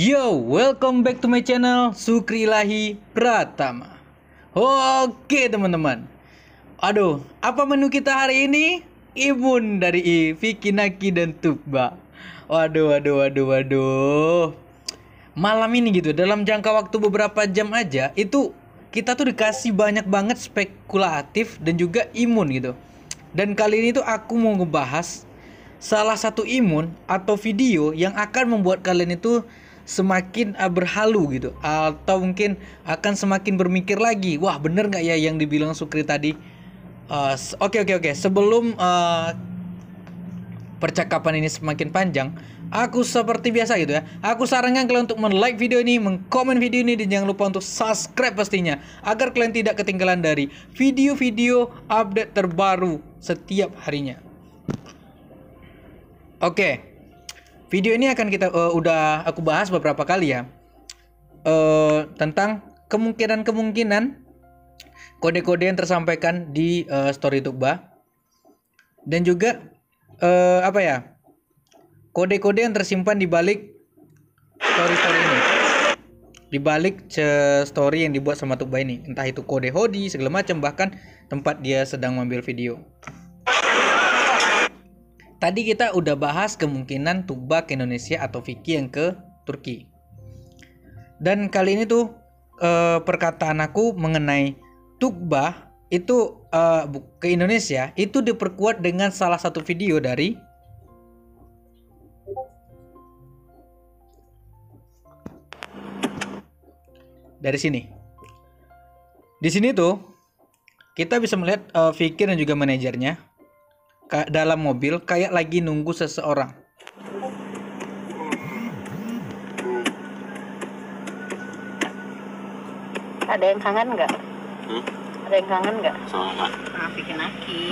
Yo, welcome back to my channel Sukri Ilahi Pratama. Oke teman-teman, aduh, apa menu kita hari ini? Imun dari Vicky Naki dan Tukba. Waduh. Malam ini gitu, dalam jangka waktu beberapa jam aja, itu kita tuh dikasih banyak banget spekulatif dan juga imun gitu. Dan kali ini tuh aku mau ngebahas salah satu imun atau video yang akan membuat kalian itu semakin berhalu gitu, atau mungkin akan semakin bermikir lagi, wah bener nggak ya yang dibilang Sukri tadi. Oke. Sebelum percakapan ini semakin panjang, aku seperti biasa gitu ya, aku sarankan kalian untuk men-like video ini, mengkomen video ini, dan jangan lupa untuk subscribe pastinya, agar kalian tidak ketinggalan dari video-video update terbaru setiap harinya. Oke, video ini akan udah aku bahas beberapa kali ya, tentang kemungkinan kode-kode yang tersampaikan di story Tukba, dan juga kode-kode yang tersimpan di balik story ini, di balik story yang dibuat sama Tukba ini, entah itu kode hodi segala macam, bahkan tempat dia sedang mengambil video. Tadi kita udah bahas kemungkinan Tukba ke Indonesia atau Vicky yang ke Turki. Dan kali ini tuh perkataan aku mengenai Tukba itu ke Indonesia itu diperkuat dengan salah satu video dari sini. Di sini tuh kita bisa melihat Vicky dan juga manajernya dalam mobil kayak lagi nunggu seseorang. Ada yang kangen nggak? Ada yang kangen nggak? Sama Vicky Naki.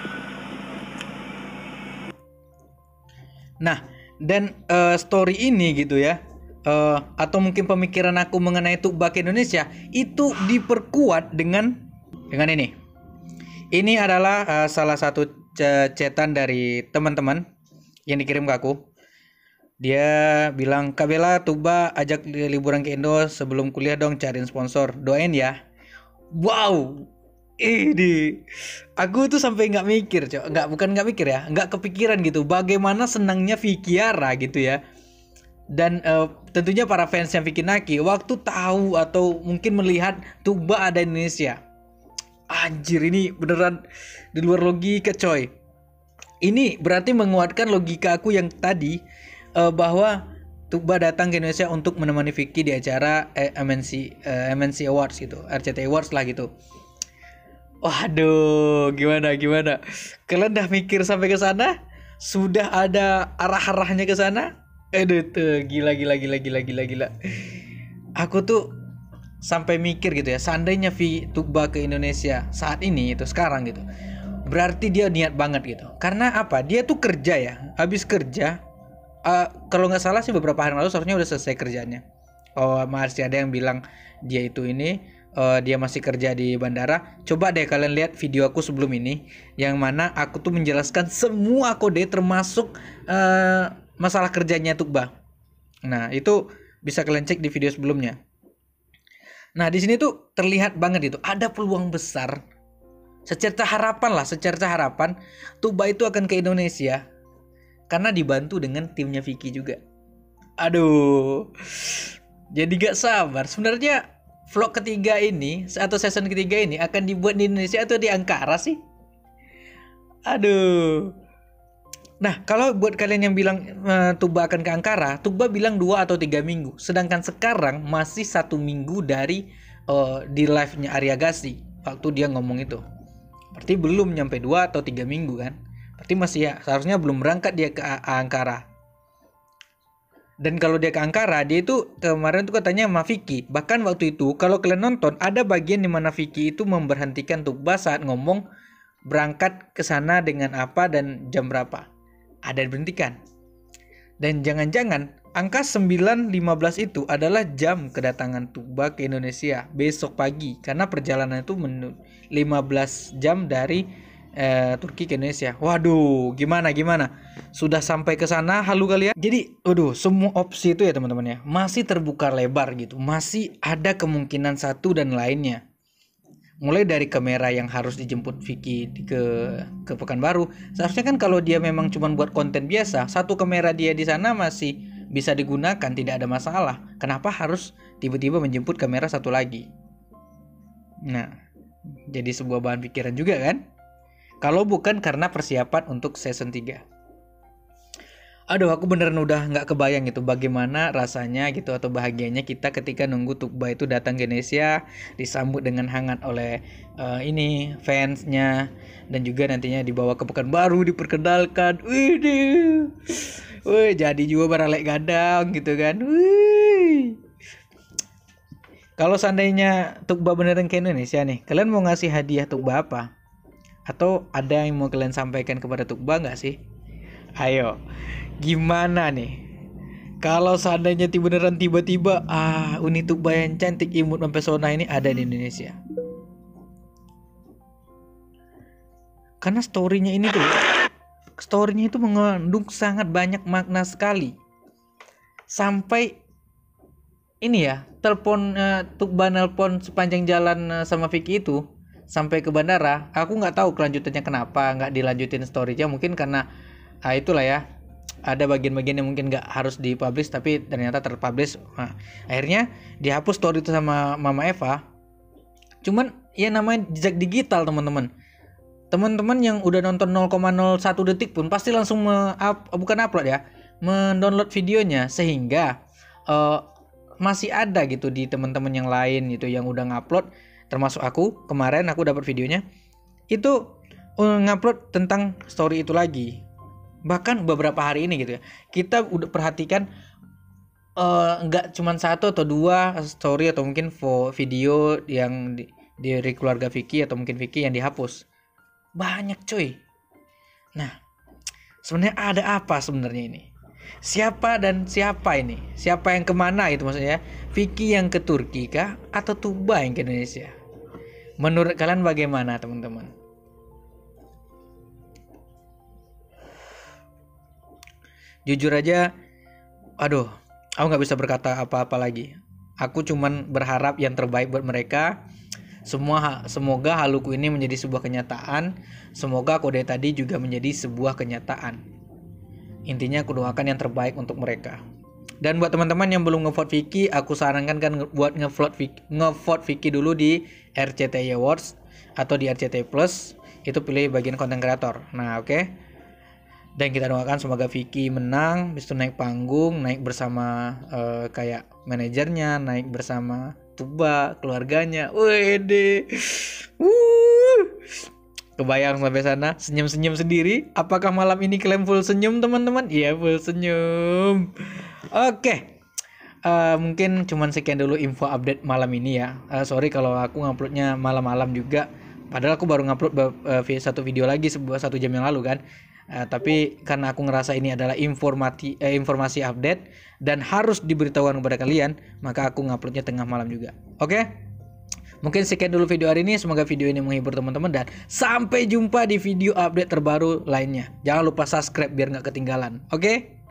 Nah, dan story ini gitu ya, atau mungkin pemikiran aku mengenai Tukba ke Indonesia itu diperkuat dengan ini. Ini adalah salah satu chatan dari teman-teman yang dikirim ke aku. Dia bilang, "Kak Bella, Tukba ajak liburan ke Indo sebelum kuliah dong, cariin sponsor. Doain ya." Wow. Ini aku tuh sampai nggak mikir, bukan nggak mikir ya, nggak kepikiran gitu bagaimana senangnya Vickiara gitu ya. Dan tentunya para fans yang Vicky Naki waktu tahu atau mungkin melihat Tukba ada di Indonesia. Anjir, ini beneran di luar logika coy. Ini berarti menguatkan logika aku yang tadi, bahwa Tukba datang ke Indonesia untuk menemani Vicky di acara MNC Awards gitu, RCTI Awards lah gitu. Waduh, gimana? Kalian udah mikir sampai ke sana? Sudah ada arah-arahnya ke sana? Aduh tuh, gila. Aku tuh sampai mikir gitu ya, seandainya Tukba ke Indonesia saat ini itu sekarang gitu, berarti dia niat banget gitu. Karena apa? Dia tuh kerja ya, habis kerja, kalau nggak salah sih beberapa hari lalu seharusnya udah selesai kerjanya. Masih ada yang bilang dia itu dia masih kerja di bandara. Coba deh kalian lihat video aku sebelum ini, yang mana aku tuh menjelaskan semua kode termasuk masalah kerjanya Tukba. Nah itu bisa kalian cek di video sebelumnya. Nah di sini tuh terlihat banget itu ada peluang besar, secerca harapan Tukba itu akan ke Indonesia karena dibantu dengan timnya Vicky juga. Aduh, jadi gak sabar. Sebenarnya vlog ketiga ini atau season ketiga ini akan dibuat di Indonesia atau di Ankara sih? Aduh. Nah, kalau buat kalian yang bilang Tukba akan ke Ankara, Tukba bilang 2 atau 3 minggu. Sedangkan sekarang masih 1 minggu dari di live-nya Arya Gassi waktu dia ngomong itu. Berarti belum nyampe 2 atau 3 minggu kan? Berarti masih ya, seharusnya belum berangkat dia ke Ankara. Dan kalau dia ke Ankara, dia itu kemarin tuh katanya sama Vicky. Bahkan waktu itu kalau kalian nonton, ada bagian di mana Vicky itu memberhentikan Tukba saat ngomong berangkat ke sana dengan apa dan jam berapa. Ada diberhentikan. Dan jangan-jangan angka 9.15 itu adalah jam kedatangan Tukba ke Indonesia besok pagi, karena perjalanan itu 15 jam dari Turki ke Indonesia. Waduh, gimana? Sudah sampai ke sana halu kalian? Jadi, waduh, semua opsi itu ya teman-teman ya masih terbuka lebar gitu. Masih ada kemungkinan satu dan lainnya. Mulai dari kamera yang harus dijemput Vicky ke Pekanbaru. Seharusnya kan kalau dia memang cuma buat konten biasa, satu kamera dia di sana masih bisa digunakan, tidak ada masalah. Kenapa harus tiba-tiba menjemput kamera satu lagi? Nah, jadi sebuah bahan pikiran juga kan? Kalau bukan karena persiapan untuk season 3. Aduh, aku beneran udah nggak kebayang gitu bagaimana rasanya gitu atau bahagianya kita ketika nunggu Tukba itu datang ke Indonesia, disambut dengan hangat oleh ini fansnya, dan juga nantinya dibawa ke Pekanbaru, diperkenalkan. Wih, jadi juga baralek gadang gitu kan. Wih. Kalau seandainya Tukba beneran ke Indonesia nih, kalian mau ngasih hadiah Tukba apa? Atau ada yang mau kalian sampaikan kepada Tukba nggak sih? Ayo, gimana nih? Kalau seandainya beneran tiba-tiba Uni Tukba yang cantik imut mempesona ini ada di Indonesia. Karena story-nya itu mengandung sangat banyak makna sekali. Sampai ini ya, Tukba nelpon sepanjang jalan sama Vicky itu sampai ke bandara. Aku nggak tahu kelanjutannya kenapa nggak dilanjutin story-nya, mungkin karena itulah ya, ada bagian-bagian yang mungkin nggak harus dipublish tapi ternyata terpublish. Nah, akhirnya dihapus story itu sama Mama Eva. Cuman ya namanya jejak digital teman-teman. Teman-teman yang udah nonton 0,01 detik pun pasti langsung mendownload videonya, sehingga masih ada gitu di teman-teman yang lain gitu yang udah ngupload, termasuk aku. Kemarin aku dapat videonya itu ngupload tentang story itu lagi. Bahkan beberapa hari ini gitu ya, kita udah perhatikan nggak cuma satu atau dua story atau mungkin video yang dari keluarga Vicky atau mungkin Vicky yang dihapus. Banyak cuy. Nah, sebenarnya ada apa sebenarnya ini? Siapa dan siapa ini? Siapa yang kemana itu maksudnya? Vicky yang ke Turki kah? Atau Tukba yang ke Indonesia? Menurut kalian bagaimana teman-teman? Jujur aja, aduh, aku nggak bisa berkata apa-apa lagi. Aku cuman berharap yang terbaik buat mereka. Semoga haluku ini menjadi sebuah kenyataan. Semoga kode tadi juga menjadi sebuah kenyataan. Intinya aku doakan yang terbaik untuk mereka. Dan buat teman-teman yang belum ngevote Vicky, aku sarankan kan buat ngevote Vicky dulu di RCTI Awards atau di RCTI Plus. Itu pilih bagian konten kreator. Nah, oke. Dan kita doakan semoga Vicky menang, habis itu naik panggung, naik bersama kayak manajernya, naik bersama Tukba, keluarganya. Wede. Kebayang sampai sana, senyum-senyum sendiri. Apakah malam ini kalian full senyum teman-teman? Iya, full senyum. Oke. Mungkin cuman sekian dulu info update malam ini ya. Sorry kalau aku nguploadnya malam-malam juga. Padahal aku baru ngupload satu video lagi 1 jam yang lalu kan. Tapi karena aku ngerasa ini adalah informasi update dan harus diberitahukan kepada kalian, maka aku nguploadnya tengah malam juga. Oke? Mungkin sekian dulu video hari ini. Semoga video ini menghibur teman-teman, dan sampai jumpa di video update terbaru lainnya. Jangan lupa subscribe biar nggak ketinggalan. Oke?